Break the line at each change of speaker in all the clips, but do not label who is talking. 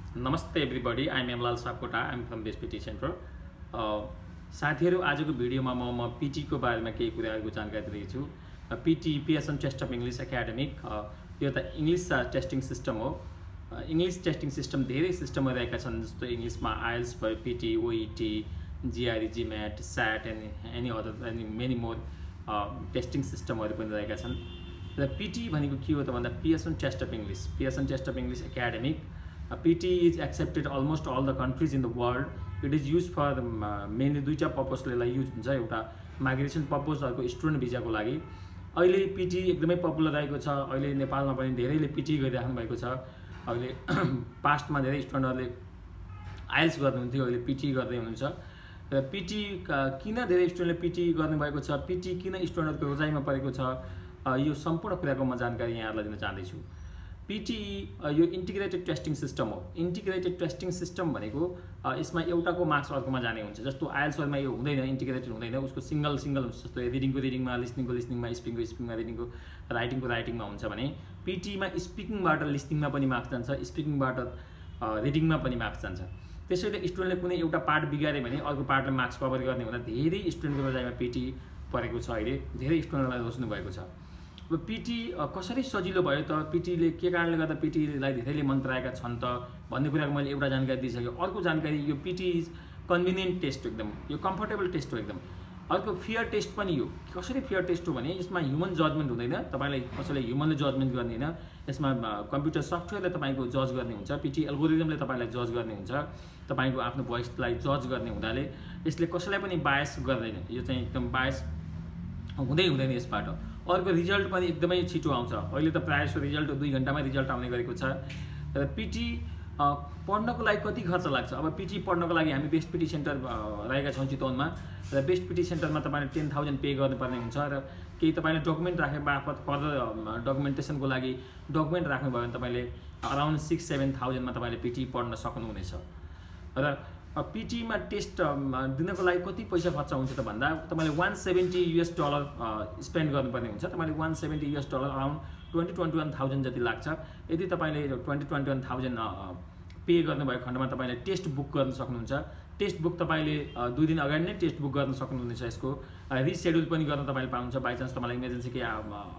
Namaste everybody, I am Emlal Sapkota, I am from Best PT Center. साथीहरु आजको भिडियोमा म PT को बारेमा केही कुराहरुको जानकारी दिन्छु। PT Pearson Test of English Academic यो त इंग्लिश टेस्टिङ सिस्टम हो। इंग्लिश टेस्टिङ सिस्टम धेरै सिस्टमहरु रहेका छन्, जस्तो इंग्लिशमा IELTS भयो, PT, OET, GRE, GMAT, SAT and any other and many more testing सिस्टमहरु पनि रहेका छन्। र PT भनेको के हो त भन्दा Pearson Test of English, Pearson Test of English Academic. PT is accepted almost all the countries in the world. It is used for mainly दुईटा पर्पसले यूज हुन्छ। एउटा माइग्रेसन पर्पस, अर्को स्टुडेन्ट भिजाको लागि। अहिले PT एकदमै पपुलर रहेको छ। अहिले नेपालमा पनि धेरैले PT गरिराख्नु भएको छ। अहिले पास्टमा धेरै स्टुडेन्टहरुले आइएल्ट्स गर्नुहुन्थ्यो, अहिले PT गर्दै हुनुहुन्छ। र PT किन धेरै स्टुडेन्टले PT गर्नु भएको छ, PT किन स्टुडेन्टहरुको रोजाइमा परेको छ, यो सम्पूर्ण कुराको म जानकारी यहाँहरुलाई दिन चाहन्छु। PT यो इन्टिग्रेटेड टेस्टिङ सिस्टम हो। इन्टिग्रेटेड टेस्टिङ सिस्टम भनेको यसमा एउटाको मार्क्स अर्कोमा जाने हुन्छ। जस्तो आइएल्ट्समा यो हुँदैन, इन्टिग्रेटेड हुँदैन, उसको सिंगल हुन्छ। जस्तो रिडिङको रिडिङमा, लिसनिङको लिसनिङमा, स्पिकिङको स्पिकिङमा, रिडिङको राइटिङमा हुन्छ भने PT मा स्पिकिङबाट लिसनिङमा पनि मार्क्स जान्छ, स्पिकिङबाट रिडिङमा पनि मार्क्स जान्छ। त्यसैले स्टुडेन्टले कुनै एउटा पार्ट बिगारे भने अर्को पार्टले मार्क्स कभर गर्ने हुँदा धेरै स्टुडेन्टको रोजाइमा PT परेको छ। अहिले धेरै स्टुडेन्टलाई रोज्नु भएको छ। अब PT कसरी सजिलो भयो त, PT ले के कारणले गर्दा PT लाई धेरैले मन पराएका छन् त भन्ने कुराको मैले एउटा जानकारी दिइसके। अर्को जानकारी, यो PT इज कन्भिनियन्ट टेस्ट, एकदम यो कम्फर्टेबल टेस्ट हो एकदम। अर्को फेयर टेस्ट पनि हो। कसरी फेयर टेस्ट हो भने यसमा ह्युमन जजमेन्ट हुँदैन, तपाईलाई कसैले ह्युमनले जजमेन्ट गर्ने हैन। यसमा कम्प्युटर सफ्टवेयरले तपाईको जज गर्ने हुन्छ, PT एल्गोरिदमले तपाईलाई जज गर्ने हुन्छ, तपाईको आफ्नो भोइसलाई जज गर्ने हुँदाले यसले कसैलाई पनि बायस गर्दैन। यो चाहिँ एकदम बायस हुँदैन यसबाट। अर्को रिजल्ट पनि एकदमै छिटो आउँछ। अहिले त प्रायः सो रिजल्ट 2 घण्टामै रिजल्ट आउने गरेको छ। र PT पढ्नको लागि कति खर्च लाग्छ? अब PT पढ्नको लागि हामी बेस्ट PT सेन्टर रहेका छौं चितवनमा। र बेस्ट PT सेन्टरमा तपाईले 10,000 पे गर्नुपर्ने हुन्छ। र केही तपाईले डकुमेन्ट राखे बापत फर्दर डकुमेन्टेसनको लागि डकुमेन्ट राख्नु भयो भने तपाईले अराउन्ड 6-7,000 मा तपाईले PT पढ्न सक्नुहुनेछ। र PT मा टेस्ट दिनको लागि कति पैसा खर्च हुन्छ त भन्दा तपाईले $170 स्पेन्ड गर्नुपर्ने हुन्छ। तपाईले $170 अराउन्ड 20-21,000 जति लाग्छ। यदि तपाईले 20-21,000 पे गर्नु भएको खण्डमा तपाईले टेस्ट बुक गर्न सक्नुहुन्छ। टेस्ट बुक तपाईले 2 दिन अगाडि नै टेस्ट बुक गर्न सक्नुहुनेछ। यसको रिशेड्युल पनि गर्न तपाईले पाउनुहुन्छ। बाइ चान्स तपाईलाई इमर्जेन्सी के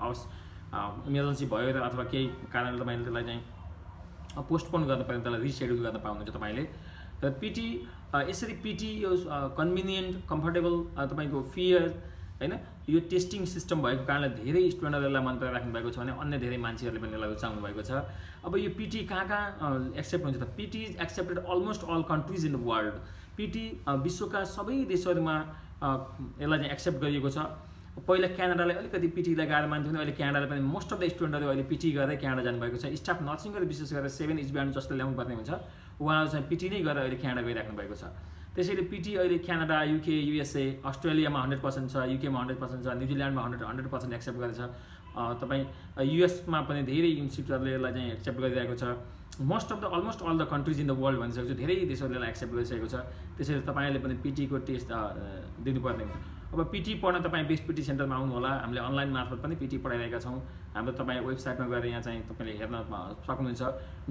इमर्जेन्सी भयो र अथवा केही कारणले तपाईले त्यसलाई चाहिँ पोस्टपोन गर्न पर्यो, त्यसलाई रिशेड्युल गर्न पाउनुहुन्छ तपाईले। र PT यसरी PT यो कन्भिनियन्ट, कम्फर्टेबल, तपाईको फेयर हैन, यो टेस्टिङ सिस्टम भएको कारणले धेरै स्टुडेन्टहरुलाई मन पराइराख्नु भएको छ भने अन्य धेरै मान्छेहरुले पनि यसलाई रुचाउनु भएको छ। अब यो PT कहाँ एक्सेप्ट हुन्छ त? PT is accepted almost all countries in the world. PT विश्वका सबै देशहरुमा यसलाई चाहिँ एक्सेप्ट गरिएको छ। पहिला क्यानाडाले अलिकति PT लाई गाह्रो मान्थ्यो, अहिले क्यानाडाले पनि मोस्ट अफ द स्टुडेन्टहरु अहिले PT गरेर क्यानाडा जानु भएको छ। स्टाफ नर्सिङ गरेर विशेष गरेर 7 इजब्यान्ड जसले ल्याउनु पर्ने हुन्छ, उहाँहरु चाहिँ PT नै गरेर अहिले क्यानाडा गइराख्नु भएको छ। त्यसैले PT अहिले क्यानाडा, UK, USA, अस्ट्रेलियामा 100% छ, UK मा 100% छ, न्युजिल्यान्डमा 100% एक्सेप्ट गरेछ। तपाई US मा पनि धेरै इन्स्टिट्युटहरुले यसलाई चाहिँ एक्सेप्ट गरिरहेको छ। Most of the almost all the countries in the world भनिसकेको छु, धेरै देशहरुले यसलाई एक्सेप्ट गरिसकेको छ। त्यसैले तपाईले पनि PT को टेस्ट दिनुपर्ने हुन्छ। अब PT पढ्न तपाई बेस्ट PT सेन्टरमा आउनु होला। हामीले अनलाइन मार्फत पनि PT पढाइरहेका छौं। हाम्रो तपाई वेबसाइटमा गएर यहाँ चाहिँ तपाईले हेर्न सक्नुहुन्छ।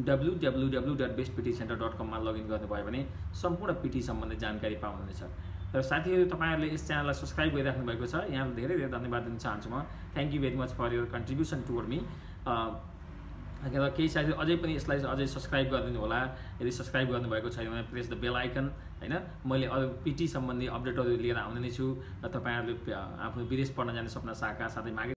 www.bestptcenter.com मा लगइन गर्नुभयो भने सम्पूर्ण PT सम्बन्धी जानकारी पाउनुहुनेछ। र साथीहरु, तपाईहरुले यस च्यानललाई सब्स्क्राइब गरिराख्नु भएको छ, यहाँलाई धेरै धेरै धन्यवाद दिन चाहन्छु म। Thank you very much for your contribution toward me. र केही साथीहरु अझै पनि यसलाई अझै सब्स्क्राइब गरिदिनु होला। यदि सब्स्क्राइब गर्नुभएको छैन भने प्रेस द बेल आइकन हैन। मैले अरु PT सम्बन्धी अपडेटहरु लिएर आउने नै छु। र तपाईहरुले आफ्नो विदेश पढ्न जाने सपना साकार साथै